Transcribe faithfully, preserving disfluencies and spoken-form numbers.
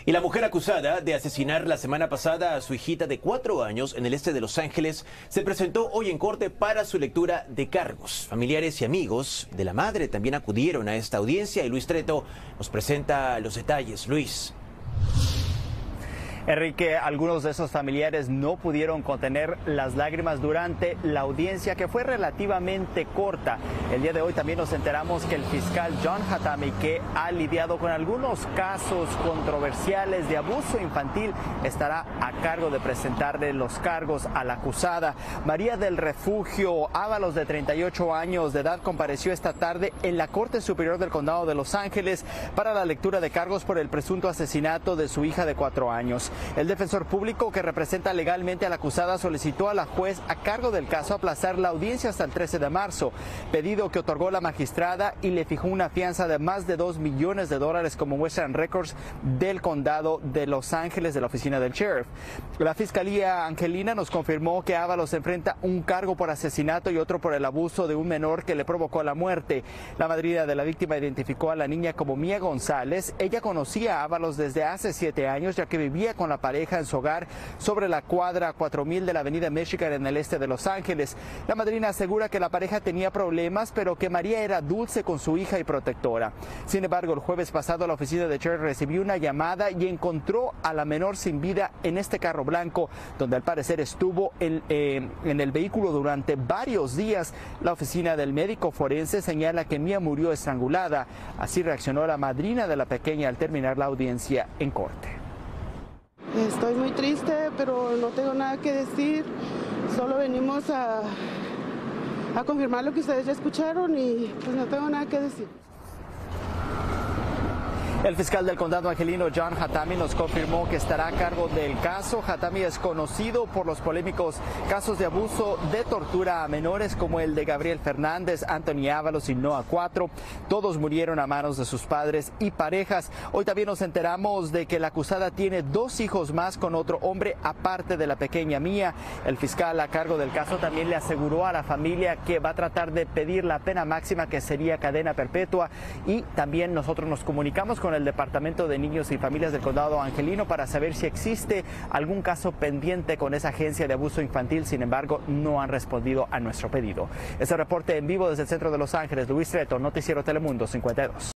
Y la mujer acusada de asesinar la semana pasada a su hijita de cuatro años en el este de Los Ángeles se presentó hoy en corte para su lectura de cargos. Familiares y amigos de la madre también acudieron a esta audiencia y Luis Treto nos presenta los detalles. Luis. Enrique, algunos de esos familiares no pudieron contener las lágrimas durante la audiencia, que fue relativamente corta. El día de hoy también nos enteramos que el fiscal John Hatami, que ha lidiado con algunos casos controversiales de abuso infantil, estará a cargo de presentarle los cargos a la acusada. María del Refugio Ábalos, de treinta y ocho años de edad, compareció esta tarde en la Corte Superior del Condado de Los Ángeles para la lectura de cargos por el presunto asesinato de su hija de cuatro años. El defensor público, que representa legalmente a la acusada, solicitó a la juez a cargo del caso aplazar la audiencia hasta el trece de marzo, pedido que otorgó la magistrada, y le fijó una fianza de más de dos millones de dólares, como muestran récords del condado de Los Ángeles de la oficina del sheriff. La fiscalía angelina nos confirmó que Ábalos enfrenta un cargo por asesinato y otro por el abuso de un menor que le provocó la muerte. La madrina de la víctima identificó a la niña como Mía González. Ella conocía a Ábalos desde hace siete años, ya que vivía con la pareja en su hogar sobre la cuadra cuatro mil de la avenida Michigan en el este de Los Ángeles. La madrina asegura que la pareja tenía problemas, pero que María era dulce con su hija y protectora. Sin embargo, el jueves pasado la oficina de sheriff recibió una llamada y encontró a la menor sin vida en este carro blanco, donde al parecer estuvo en, eh, en el vehículo durante varios días. La oficina del médico forense señala que Mía murió estrangulada. Así reaccionó la madrina de la pequeña al terminar la audiencia en corte. Estoy muy triste, pero no tengo nada que decir. Solo venimos a, a confirmar lo que ustedes ya escucharon y pues no tengo nada que decir. El fiscal del condado angelino John Hatami nos confirmó que estará a cargo del caso. Hatami es conocido por los polémicos casos de abuso de tortura a menores, como el de Gabriel Fernández, Anthony Ábalos y Noah Cuatro. Todos murieron a manos de sus padres y parejas. Hoy también nos enteramos de que la acusada tiene dos hijos más con otro hombre, aparte de la pequeña Mía. El fiscal a cargo del caso también le aseguró a la familia que va a tratar de pedir la pena máxima, que sería cadena perpetua. Y también nosotros nos comunicamos con el Departamento de Niños y Familias del Condado Angelino para saber si existe algún caso pendiente con esa agencia de abuso infantil. Sin embargo, no han respondido a nuestro pedido. Este reporte en vivo desde el centro de Los Ángeles. Luis Treto, Noticiero Telemundo cincuenta y dos.